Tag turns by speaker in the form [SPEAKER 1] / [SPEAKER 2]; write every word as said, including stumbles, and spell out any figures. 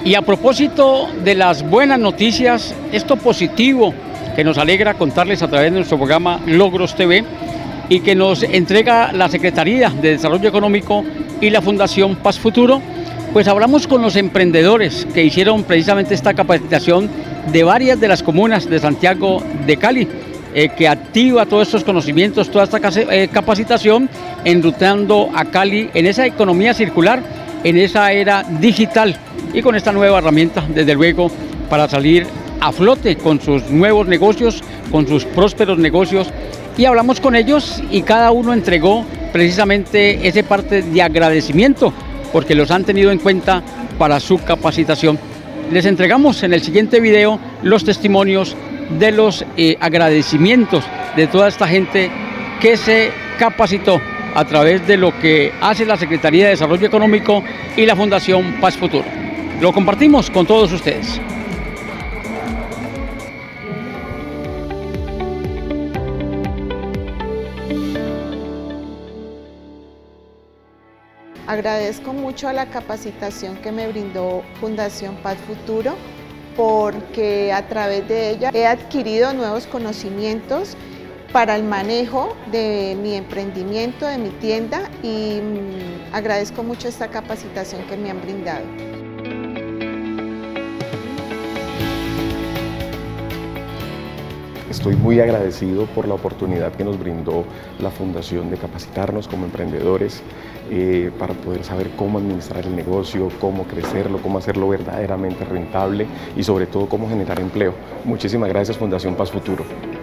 [SPEAKER 1] Y a propósito de las buenas noticias, esto positivo que nos alegra contarles a través de nuestro programa Logros T V y que nos entrega la Secretaría de Desarrollo Económico y la Fundación Paz Futuro, pues hablamos con los emprendedores que hicieron precisamente esta capacitación de varias de las comunas de Santiago de Cali, eh, que activa todos estos conocimientos, toda esta eh, capacitación, enrutando a Cali en esa economía circular, en esa era digital y con esta nueva herramienta, desde luego, para salir a flote con sus nuevos negocios, con sus prósperos negocios. Y hablamos con ellos y cada uno entregó precisamente ese parte de agradecimiento porque los han tenido en cuenta para su capacitación. Les entregamos en el siguiente video los testimonios de los eh, agradecimientos de toda esta gente que se capacitó a través de lo que hace la Secretaría de Desarrollo Económico y la Fundación Paz Futuro. Lo compartimos con todos ustedes.
[SPEAKER 2] Agradezco mucho a la capacitación que me brindó Fundación Paz Futuro, porque a través de ella he adquirido nuevos conocimientos para el manejo de mi emprendimiento, de mi tienda, y mmm, agradezco mucho esta capacitación que me han brindado.
[SPEAKER 3] Estoy muy agradecido por la oportunidad que nos brindó la Fundación de capacitarnos como emprendedores eh, para poder saber cómo administrar el negocio, cómo crecerlo, cómo hacerlo verdaderamente rentable y sobre todo cómo generar empleo. Muchísimas gracias, Fundación Paz Futuro.